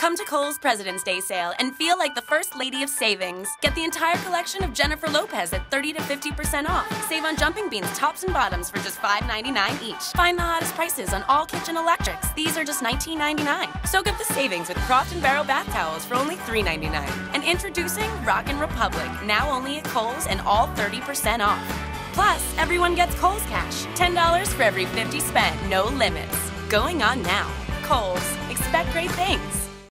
Come to Kohl's President's Day sale and feel like the first lady of savings. Get the entire collection of Jennifer Lopez at 30 to 50% off. Save on jumping beans, tops and bottoms for just $5.99 each. Find the hottest prices on all kitchen electrics. These are just $19.99. Soak up the savings with Croft & Barrel bath towels for only $3.99. And introducing Rockin' Republic, now only at Kohl's and all 30% off. Plus, everyone gets Kohl's Cash. $10 for every $50 spent, no limits. Going on now. Kohl's. Expect great things.